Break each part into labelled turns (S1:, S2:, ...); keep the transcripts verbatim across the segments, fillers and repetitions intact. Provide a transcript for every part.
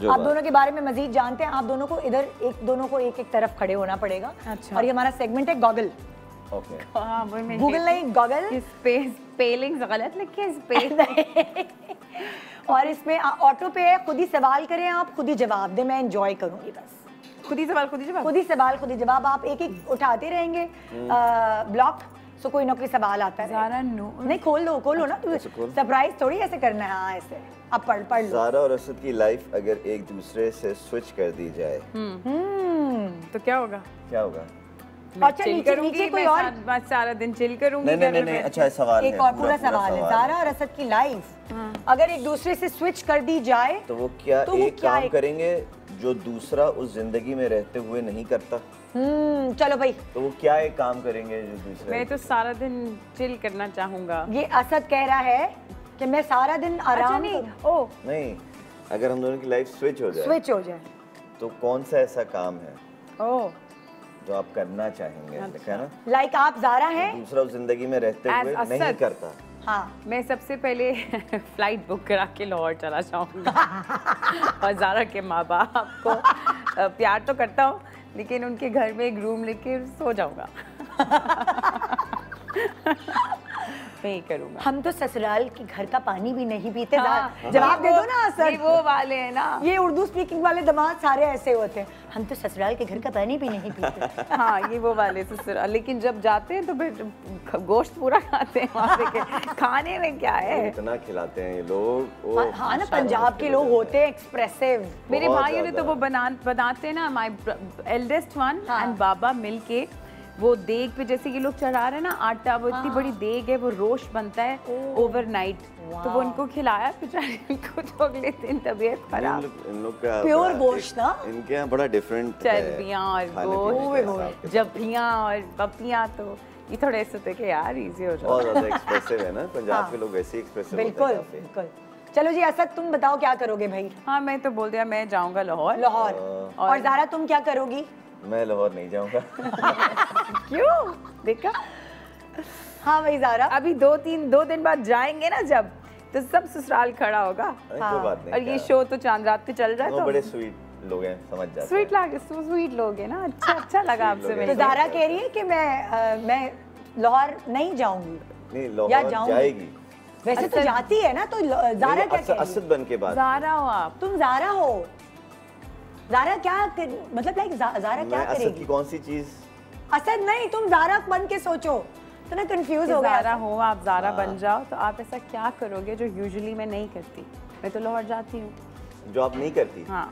S1: आप दोनों के बारे में मजीद जानते हैं। आप दोनों को इधर एक दोनों को एक एक तरफ खड़े होना पड़ेगा। अच्छा। और ये हमारा सेगमेंट है गॉगल।
S2: ओके।
S1: हाँ, गूगल नहीं गॉगल।
S3: स्पेस स्पेलिंग गलत लिखे स्पेस।
S1: और इसमें ऑटो पे है, खुद ही सवाल करें आप, खुद ही जवाब दें, मैं एंजॉय करूंगी बस।
S3: खुद ही सवाल खुद ही जवाब
S1: खुद ही सवाल खुद ही जवाब। आप एक एक उठाते रहेंगे ब्लॉक, सो कोई ना कोई सवाल आता है।
S3: ज़ारा नो
S1: नहीं खोल दो खोलो ना, तू सरप्राइज थोड़ी ऐसे करना है। हाँ ऐसे अब पढ़ पढ़ लो।
S2: ज़ारा और असद की लाइफ अगर एक दूसरे से स्विच कर दी जाए
S3: तो क्या होगा?
S2: क्या होगा?
S1: अच्छा नीचे नीचे कोई और
S3: बस सारा दिन चिल करूंगी।
S2: नहीं नहीं नहीं अच्छा सवाल है।
S1: एक और पूरा सवाल है। ज़ारा और असद की लाइफ अगर एक दूसरे से स्विच कर दी जाए
S2: तो वो क्या एक काम करेंगे जो दूसरा उस जिंदगी में रहते हुए नहीं करता?
S1: हम्म चलो भाई।
S2: तो वो क्या एक काम करेंगे जो दूसरा?
S3: मैं तो सारा दिन चिल करना चाहूंगा।
S1: ये असद कह रहा है कि मैं सारा दिन आराम।
S3: नहीं ओ
S2: नहीं, अगर हम दोनों की लाइफ स्विच हो जाए
S1: स्विच हो जाए तो
S2: कौन सा ऐसा काम है
S3: ओ
S2: जो आप करना चाहेंगे? लिखा है ना,
S1: लाइक आप ज़ारा हैं,
S2: दूसरा उस जिंदगी में रहते हुए नहीं करता।
S1: हाँ
S3: मैं सबसे पहले फ्लाइट बुक करा के लाहौर चला जाऊंगा। और ज़ारा के माँ बाप को प्यार तो करता हूँ लेकिन उनके घर में एक रूम लेके सो जाऊंगा। मैं ही करूंगा।
S1: हम तो ससुराल के घर का पानी भी नहीं पीते। हाँ, जवाब दे दो ना सर।
S3: वो वाले हैं ना,
S1: ये उर्दू स्पीकिंग वाले दामाद सारे ऐसे होते हैं। हम तो ससुराल के घर का पानी भी नहीं पीते।
S3: हाँ ये वो वाले ससुराल। लेकिन जब जाते हैं तो फिर गोश्त पूरा खाते हैं वहाँ पे। खाने में क्या है,
S2: इतना खिलाते हैं ये लोग।
S1: हाँ ना, पंजाब के लोग होते हैं एक्सप्रेसिव।
S3: मेरे भाइयों ने तो वो बना बनाते हैं ना, माय एल्डेस्ट वन एंड बाबा मिलके वो देग पे जैसे ये लोग चढ़ा रहे हैं ना आटा, वो इतनी बड़ी देग है, वो रोश बनता है ओवरनाइट। तो वो उनको खिलाया बेचारे को तो अगले दिन तबीयत खराब।
S2: इन लोग का
S1: प्योर गोश्त ना,
S2: इनके यहाँ बड़ा डिफरेंट
S3: चर्बियाँ और गोश्त, जबियाँ और पपियाँ, तो ये थोड़े ऐसे थे कि यार इजी हो जाए।
S2: बहुत ज़्यादा एक्सप्रेसिव है ना पंजाब के लोग, वैसे ही एक्सप्रेसिव होते हैं।
S1: बिल्कुल बिल्कुल। चलो जी असद तुम बताओ क्या करोगे भाई?
S3: हाँ मैं तो बोल दिया मैं जाऊँगा लाहौर।
S1: लाहौर। और ज़ारा तुम क्या करोगी?
S2: मैं लाहौर नहीं जाऊंगा।
S3: क्यों? देखा?
S1: हाँ भाई ज़ारा
S3: अभी दो तीन दो दिन बाद जाएंगे ना जब, तो सब ससुराल खड़ा होगा।
S2: हाँ। कोई बात नहीं।
S3: और ये शो तो चांद रात पे चल रहा है तो
S2: बड़े स्वीट लोग हैं, समझ जाते हैं।
S3: स्वीट लगे स्वीट लोग हैं ना। अच्छा अच्छा लगा आपसे मिलकर।
S1: तो ज़ारा कह रही है कि मैं आ, मैं लाहौर नहीं जाऊंगी।
S2: नहीं लाहौर जाएगी।
S1: वैसे तो जाती है ना, तो ज़ारा क्या कह रही है?
S2: असद बन के बाद
S3: ज़ारा हो आप,
S1: तुम ज़ारा हो। ज़ारा क्या मतलब लाइक ज़ारा क्या करेगी?
S2: असद की कौन सी चीज?
S1: असद नहीं, तुम ज़ारा बन के सोचो तो ना कंफ्यूज हो गया।
S3: ज़ारा हो आप, ज़ारा बन जाओ तो आप ऐसा क्या करोगे जो यूजुअली मैं नहीं करती? मैं तो लाहौर जाती हूँ।
S2: जो आप नहीं करती?
S3: हाँ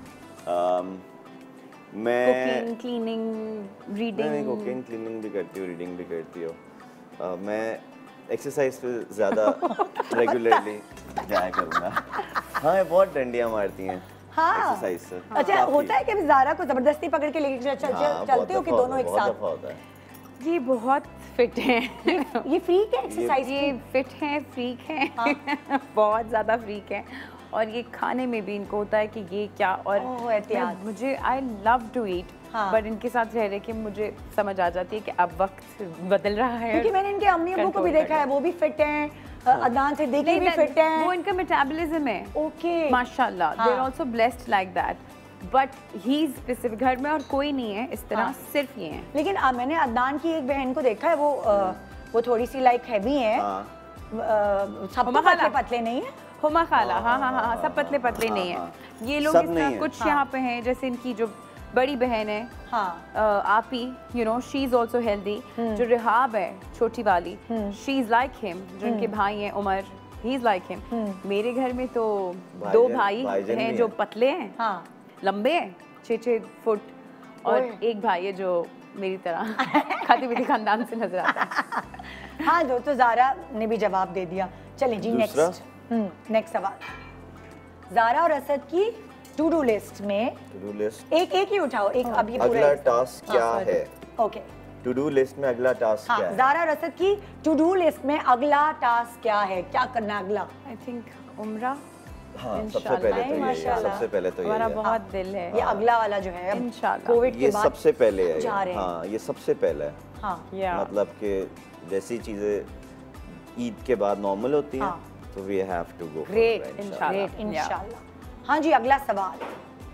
S2: मैं
S3: कुकिंग, क्लीनिंग, रीडिंग।
S2: नहीं, कुकिंग क्लीनिंग भी करती हूँ, रीडिंग भी करती हूँ। मैं एक्सरसाइज पे ज़्यादा रेगुलरली जाया करूँगा। हाँ बहुत डंडियाँ मारती हैं।
S1: हाँ
S2: एक्सरसाइज से।
S1: अच्छा होता है कि ज़ारा को जबरदस्ती पकड़ के लेके चल,
S2: हाँ,
S1: चलते हो कि दोनों एक साथ?
S2: होता है।
S3: ये बहुत फिट हैं।
S1: ये फ्रीक है एक्सरसाइज,
S3: ये फिट हैं, फ्रीक हैं। हाँ। बहुत ज़्यादा फ्रीक हैं। और ये खाने में भी इनको होता है कि ये क्या, और मुझे I love to eat, but इनके साथ रह रहे कि मुझे समझ आ जाती है कि अब वक्त बदल रहा है।
S1: क्योंकि मैंने इनके अम्मी अब्बू को भी देखा है, वो भी फिट हैं, अदनान से देखे भी फिट हैं।
S3: वो इनका मेटाबॉलिज्म है
S1: ओके
S3: माशाल्लाह, they are also blessed like that, but ही स्पेसिफिक घर में और कोई नहीं है इस तरह, सिर्फ ये हैं।
S1: लेकिन आ, मैंने अदनान की एक बहन को देखा है, वो आ, वो थोड़ी सी लाइक हैवी है, सब तो पतले पतले नहीं है।
S3: हुमा खाला, हाँ हाँ हाँ सब पतले पतले नहीं है ये लोग। इस तरह कुछ यहाँ पे हैं, जैसे इनकी जो बड़ी बहन है
S1: हाँ
S3: आपी, you know she is also healthy. जो रिहाब है छोटी वाली, शी इज लाइक हिम। जो इनके भाई हैं Umar, he is like him. मेरे घर में तो दो भाई हैं जो पतले हैं, हाँ लंबे हैं, छः छः फुट, और एक भाई है जो मेरी तरह खाती पीती खानदान से नजर आता है।
S1: हाँ दोस्तों ज़ारा ने भी जवाब दे दिया। चले जी नेक्स्ट नेक्स्ट सवाल। ज़ारा और असद की टू डू लिस्ट में
S2: टू डू लिस्ट
S1: एक एक ही उठाओ, एक अब ये पूरा
S2: अगला टास्क क्या है?
S1: ओके
S2: टू डू लिस्ट में अगला टास्क क्या है?
S1: ज़ारा और असद की टू डू लिस्ट में अगला टास्क क्या है, क्या करना है अगला?
S3: आई थिंक उम्रा।
S2: हाँ सबसे पहले तो ये है, सबसे पहले तो ये
S3: हमारा बहुत दिल है
S1: ये अगला वाला जो है
S3: इंशाल्लाह
S1: कोविड के
S2: ये
S1: बाद
S2: सबसे पहले है।
S1: जा रहे हैं।
S2: हाँ ये सबसे पहले है।
S1: हाँ
S2: मतलब कि जैसी चीजें ईद के बाद नॉर्मल होती हैं तो we have to go
S1: great इंशाल्लाह इंशाल्लाह। हाँ जी अगला सवाल।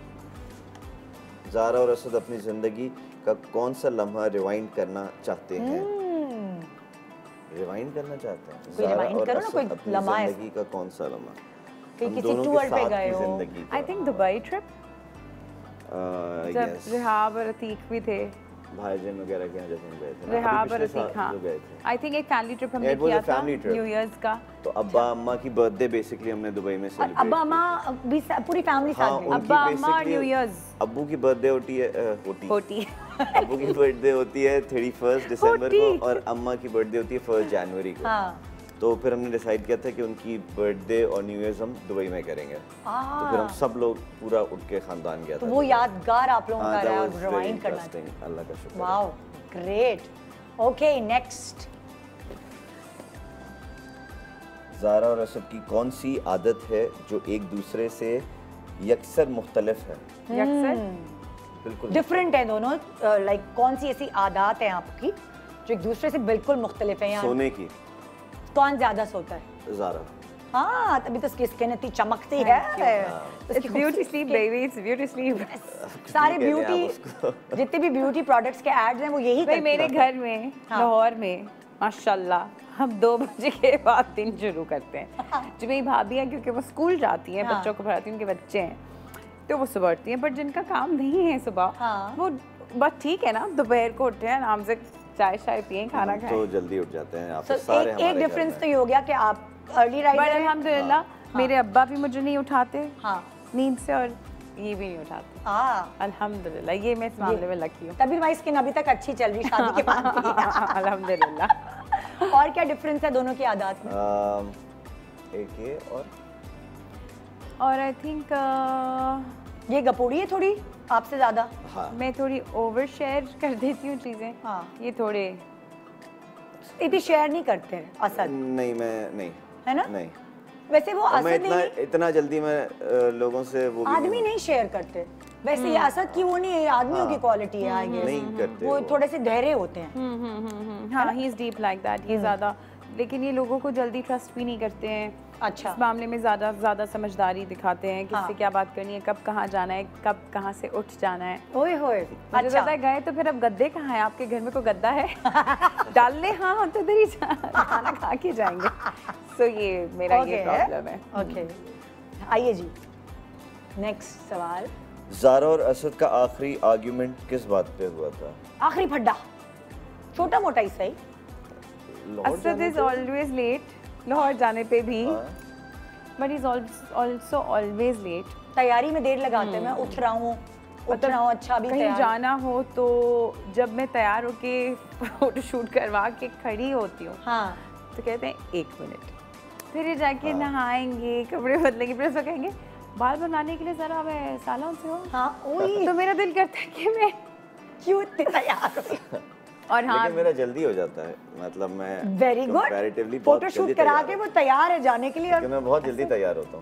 S2: ज़ारा और असद अपनी ज़िंदगी का कौन सा लम्हा रिवाइंड करना चाहते हैं? रिवाइंड करना चाहते हैं?
S1: कोई रिवाइंड करो ना, कोई
S2: अपनी
S1: लम्हा
S2: ज़िंदगी का कौन सा लम्हा?
S1: कहीं
S2: हम
S1: किसी
S2: दोनों के
S1: टूर पे
S2: साथ
S1: गए
S2: की
S1: हो?
S2: ज़िंदगी का।
S3: I think Dubai trip,
S2: Uh,
S3: जब
S2: yes.
S3: रिहाब और अतीक भी थे।
S2: भाईजान वगैरह के यहाँ जब हम गए थे ना,
S3: रिहाब
S2: अभी
S3: और
S2: पिछले
S3: अतीक,
S2: साल
S3: हाँ
S2: जो गए थे।
S3: आई थिंक एक फैमिली ट्रिप हमने
S2: It was
S3: किया
S2: a
S3: था
S2: family trip.
S3: न्यू ईयर्स का।
S2: तो अब्बा अम्मा की बर्थडे बेसिकली हमने दुबई में
S1: और
S2: सेलिब्रेट
S1: अब्बा अम्मा भी सा- पूरी फैमिली
S2: हाँ,
S1: साथ गई।
S2: उनकी
S3: अब्बा अम्मा
S2: basically
S3: न्यू ईयर्स
S2: अब्बू की बर्थडे होती है अ, होती
S3: होती
S2: अब्बू की बर्थडे होती है थर्टी फर्स्ट दिसंबर को और अम्मा की बर्थडे होती है फर्स्ट जनवरी को।
S1: हाँ।
S2: तो फिर हमने डिसाइड किया था कि उनकी बर्थडे और न्यू ईयर्स हम दुबई में करेंगे। तो फिर हम सब लोग पूरा उठ के खानदान गया
S1: तो
S2: था।
S1: वो यादगार आप लोगों
S2: हाँ,
S1: का
S2: that
S1: रहा
S2: was very
S1: रिवाइंड करना।
S2: interesting, अल्लाह का शुक्र।
S1: Wow great. Okay next.
S2: Zara और असद की कौन सी आदत है जो एक दूसरे से यकसर मुख्तलिफ है?
S3: यकसर
S2: बिल्कुल
S1: डिफरेंट है दोनों, लाइक कौन सी ऐसी आदत है आपकी जो एक दूसरे से बिल्कुल मुख्तलिफ है? यहाँ
S2: सोने की।
S1: कौन ज्यादा सोता है?
S2: ज़ारा।
S1: हाँ तभी तो उसकी स्किन इतनी चमकती है।
S3: It's beauty sleep baby, it's beauty sleep.
S1: सारे
S2: ठीक है, ले आप
S1: ब्यूटी
S2: उसको।
S1: जितने भी ब्यूटी प्रोडक्ट्स के एड्स हैं वो यही
S3: भाई
S1: करते
S3: मेरे
S1: हैं।
S3: घर में
S1: हाँ।
S3: लाहौर में माशाल्लाह हम दो बजे के बाद दिन शुरू करते हैं। जो मेरी भाभी हैं क्योंकि वो स्कूल जाती हैं,
S1: हाँ।
S3: बच्चों को पढ़ाती हैं, उनके बच्चे हैं तो वो सुबह उठती हैं, बट जिनका काम नहीं है सुबह
S1: हाँ।
S3: वो बस ठीक है ना, दोपहर को उठते हैं आराम से, चाय शाय पिए, खाना
S2: हम
S3: खाएं।
S2: तो जल्दी उठ जाते हैं। आप
S1: So,
S2: सारे
S1: एक एक
S2: हमारे घर
S1: डिफरेंस
S2: में।
S1: तो ये हो गया कि आप अर्ली राइजर
S3: बट
S1: हैं।
S3: अल्हम्दुलिल्लाह मेरे अब्बा भी मुझे नहीं उठाते
S1: हाँ
S3: नींद से और ये भी नहीं उठाते।
S1: हाँ
S3: अल्हम्दुलिल्लाह ये मैं इस मामले में लकी हूँ।
S1: तभी हमारी स्किन अभी तक अच्छी चल रही शादी के बाद भी।
S3: अल्हम्दुलिल्लाह।
S1: और क्या डिफरेंस है दोनों की आदत में?
S2: अम, एक ये और
S3: और आई थिंक
S1: ये गपोड़ी है थोड़ी आपसे ज्यादा।
S2: हाँ
S3: मैं थोड़ी ओवर शेयर कर देती हूँ चीजें।
S1: हाँ।
S3: ये थोड़े
S1: इतनी शेयर नहीं करते असल,
S2: नहीं मैं नहीं
S1: है ना?
S2: नहीं
S1: वैसे वो
S2: और मैं
S1: असद
S2: इतना
S1: नहीं,
S2: इतना जल्दी मैं अ, लोगों से वो भी
S1: आदमी नहीं शेयर करते। वैसे ये असद की वो नहीं है, आदमियों की क्वालिटी है आई गेस।
S2: नहीं करते
S1: वो
S2: वो।
S1: थोड़े से गहरे होते हैं।
S3: हम्म हम्म हम्म हम्म, हाँ he is deep like that, ये ज्यादा, लेकिन ये लोगों को जल्दी ट्रस्ट भी नहीं करते हैं।
S1: अच्छा।
S3: इस मामले में ज्यादा ज्यादा समझदारी दिखाते हैं, किससे
S1: हाँ।
S3: क्या बात करनी है, कब कहाँ जाना है, कब कहाँ से उठ जाना है।
S1: ओए होए
S3: मुझे
S1: अच्छा।
S3: पता है गए तो फिर अब गद्दे कहाँ हैं? आपके घर में कोई गद्दा है? डाल ले, हाँ हम तो इधर ही जा- खाना खा के जाएंगे। सो ये मेरा ये प्रॉब्लम है।
S1: ओके आइए जी नेक्स्ट सवाल।
S2: ज़ारा और असद का आखिरी आर्ग्यूमेंट किस बात पे हुआ था?
S1: आखिरी फड्डा, छोटा मोटा ही सही।
S2: लाहौर
S3: असद
S2: जाने
S3: इज
S2: पे?
S3: ऑलवेज लेट, लाहौर जाने पे भी,
S2: हाँ।
S3: But is also always late.
S1: तैयारी में देर लगाते हैं। मैं उठ रहा हूँ उठ रहा हूँ अच्छा भी
S3: कहीं
S1: तैयार।
S3: जाना हो तो जब मैं तैयार होके फोटो शूट करवा के खड़ी होती हूँ
S1: हाँ
S3: तो कहते हैं एक मिनट, फिर ये जाके नहाएंगे, कपड़े बदलेंगे, फिर उसको कहेंगे बाल बनाने के लिए जरा मैं सालों से हो।
S1: हाँ ओए
S3: तो मेरा दिल करता है कि मैं
S1: क्यों इतनी तैयार हुई?
S3: और हाँ
S2: लेकिन मेरा जल्दी हो जाता है, मतलब मैं
S1: वेरी गुड।
S2: comparatively बहुत
S1: फोटो
S2: जल्दी
S1: शूट करा
S2: तैयार
S1: के
S2: हूँ।
S1: वो तैयार है जाने के लिए और
S2: क्योंकि मैं बहुत जल्दी तैयार होता हूँ।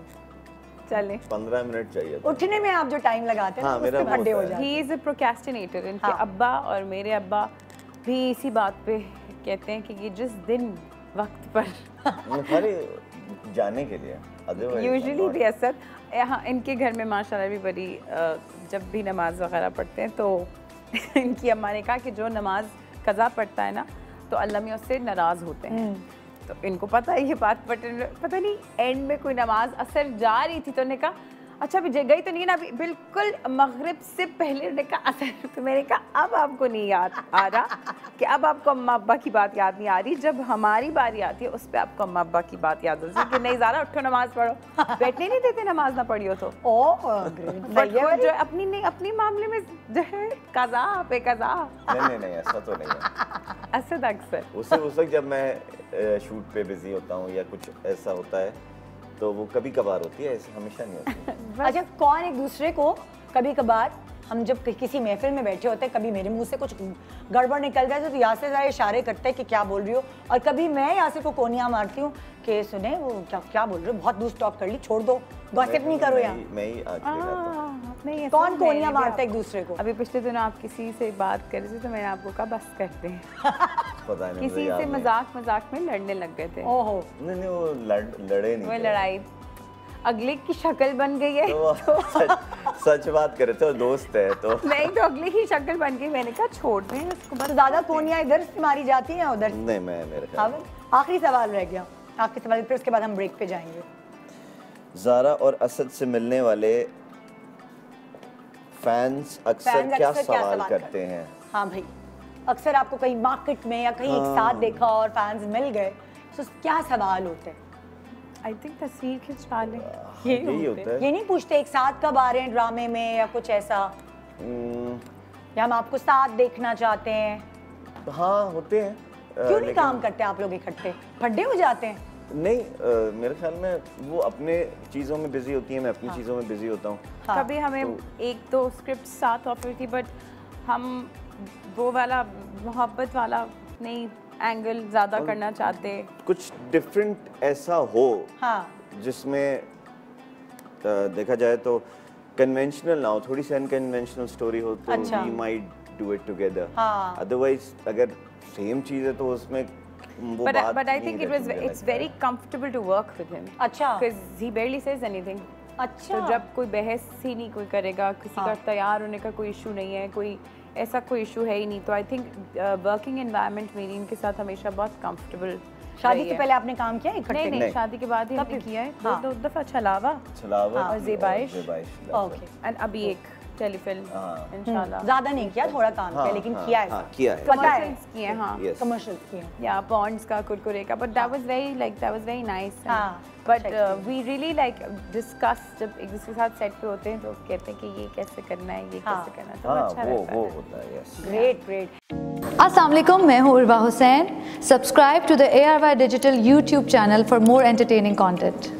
S3: चले।
S2: पंद्रह मिनट चाहिए था।
S1: उठने में आप जो टाइम लगाते हैं
S2: हाँ,
S1: ना,
S2: मेरा
S1: उसमें
S2: वो
S1: भड्डे हो
S2: होता है।
S1: जाते हैं।
S3: He is a procrastinator. इनके
S1: हाँ।
S3: अब्बा और मेरे अब्बा भी इसी बात पे कहते हैं कि ये जिस दिन वक्त पर
S2: अरे जाने के लिए otherwise I'm
S3: यूजुअली
S2: not।
S3: भी असद यहाँ इनके घर में माशाल्लाह भी बड़ी अ, जब भी नमाज वगैरह पढ़ते हैं तो इनकी अम्मा ने कहा कि जो नमाज कज़ा पढ़ता है ना तो अल्लाह में उससे नाराज़ होते हैं। तो इनको पता है ये बात, बट पता नहीं एंड में कोई नमाज असर जा रही थी तो उन्होंने कहा अच्छा अभी गई तो नहीं है ना, अभी बिल्कुल मगरिब से पहले उन्होंने कहा असर। तो मैंने कहा अब आपको नहीं याद आ रहा कि अब आपको अम्मा अब्बा की बात याद नहीं आ रही, जब हमारी बारी आती है उस पर आपको अम्मा अब्बा की बात याद होती है कि नहीं ज़ारा उठो नमाज पढ़ो। बैठने नहीं देते नमाज ना पढ़ी हो तो।
S1: Oh great.
S3: बट खुद जो है अपनी नहीं अपनी मामले में जो है कज़ा पे कज़ा
S2: नहीं नहीं नहीं ऐसा तो नहीं है।
S3: असद अक्सर
S2: उससे उस वक्त जब मैं शूट पे बिजी होता हूँ या कुछ ऐसा होता है तो वो कभी कभार होती है, ऐसे हमेशा नहीं होती।
S1: अच्छा कौन एक दूसरे को कभी कभार, हम जब कि- किसी महफिल में बैठे होते हैं, कभी मेरे मुंह से कुछ गड़बड़ निकल जाए तो यासिर ज़रा इशारे करते हैं कि क्या बोल रही हो, और कभी मैं यासिर को कोनियाँ मारती हूँ कि सुने वो क्या क्या बोल रहे हो, बहुत दूर स्टॉप कर ली, छोड़ दो, गॉसिप नहीं करो
S2: मैं
S1: यहाँ।
S2: ही- मैं ही आज लगाता हूँ।
S3: नहीं ऐसा
S1: कौन
S3: नहीं,
S1: कोनियाँ
S3: मैं भी
S1: मारता है
S3: आप-
S1: एक दूसरे को?
S3: अभी पिछले दिनों आप किसी से बात कर रहे थे तो मैंने आपको कहा बस करते हैं।
S2: पता नहीं मुझे
S3: किसी
S2: याद
S3: से
S2: नहीं।
S3: मजाक मजाक में लड़ने लग गए थे।
S1: ओहो
S2: नहीं नहीं वो लड़ लड़े नहीं
S3: वो
S2: थे।
S3: लड़ाई अगले की शक्ल बन गई है
S2: तो वो सच सच बात कर रहे थे और दोस्त है तो
S3: नहीं तो अगली ही शक्ल बन गई, मैंने कहा छोड़ दें उसको बस।
S1: तो ज्यादा कोनियाँ इधर से मारी जाती हैं उधर?
S2: नहीं, मैं मेरे ख्याल
S1: हाँ, आखिरी सवाल रह गया, आखिरी सवाल, फिर उसके बाद हम ब्रेक पे जाएंगे।
S2: ज़ारा और असद से मिलने वाले फैंस अक्सर
S1: फैंस
S2: क्या
S1: अक्सर क्या
S2: सवाल
S1: सवाल
S2: करते हैं?
S1: हाँ भाई, अक्सर आपको कहीं मार्केट में या कहीं एक साथ देखा और फैंस मिल गए तो क्या सवाल होते हैं?
S3: आई थिंक तस्वीर खिंचवा लें,
S2: यही होता है।
S1: ये नहीं पूछते एक साथ कब आ रहे हैं ड्रामे में या कुछ ऐसा,
S2: हम्म,
S1: या हम आपको साथ देखना चाहते हैं?
S2: हाँ होते हैं।
S1: क्यों नहीं
S2: लेकिन-
S1: काम करते आप लोग इकट्ठे, फड्डे हो जाते हैं?
S2: नहीं, आ, मेरे ख्याल में वो अपने चीज़ों में बिजी होती है, मैं अपनी चीज़ों में बिजी होता हूँ।
S1: हाँ।
S3: कभी हमें एक दो स्क्रिप्ट साथ ऑफर थी, बट हम वो वाला मोहब्बत वाला नहीं एंगल ज़्यादा करना चाहते।
S2: कुछ डिफरेंट ऐसा हो
S1: हाँ।
S2: जिसमें आ, देखा जाए तो कन्वेंशनल ना हो, थोड़ी सी अनकन्वेंशनल स्टोरी हो तो
S1: अच्छा।
S2: We might do it together.
S1: हाँ।
S2: अदरवाइज अगर सेम चीज़ है तो उसमें वो
S3: But
S2: बात
S3: but I
S2: नहीं
S3: think it
S2: रहती,
S3: was
S2: मुझे
S3: it's
S2: लगता है।
S3: very comfortable to work with him.
S1: अच्छा।
S3: Because he barely says anything.
S1: अच्छा।
S3: तो जब कोई बहस ही नहीं कोई करेगा, किसी
S1: हाँ।
S3: का तैयार होने का कोई इशू नहीं है, कोई ऐसा कोई इशू है ही नहीं, तो आई थिंक वर्किंग एनवायरनमेंट मेरी इनके साथ हमेशा बहुत कंफर्टेबल।
S1: शादी से पहले आपने काम किया इकट्ठे?
S3: नहीं नहीं,
S2: नहीं।
S3: शादी के बाद ही हमने किया है दो
S1: हाँ।
S3: दो दफा छलावा
S2: छलावा
S3: और ज़ेबाइश।
S2: ज़ेबाइश।
S1: ओके।
S3: एंड अभी एक टेलीफिल्म
S2: हाँ।
S3: इंशाल्लाह।
S1: ज्यादा नहीं किया, थोड़ा काम
S2: हाँ,
S1: किया, लेकिन
S2: हाँ,
S1: किया है।
S2: हाँ, किया है।
S1: पता है
S3: Commercials किए हैं, हाँ।
S2: Yes.
S1: कमर्शियल्स किए हैं।
S3: या बॉन्ड्स का, कुरकुरे का, but that was very like that was very nice.
S1: हाँ,
S3: बट
S1: अच्छा
S3: वी रियली लाइक डिस्कस, जब एक दूसरे के साथ सेट पे होते हैं तो कहते हैं कि ये कैसे करना है, ये
S1: हाँ।
S3: कैसे करना है, तो
S2: हाँ,
S3: अच्छा
S2: वो
S3: रहता
S2: वो
S3: है।
S2: होता है, यस।
S1: Great great.
S4: अस्सलाम वालेकुम, मैं हूँ Urwa Hussain. Subscribe to the A R Y digital YouTube channel for more entertaining content.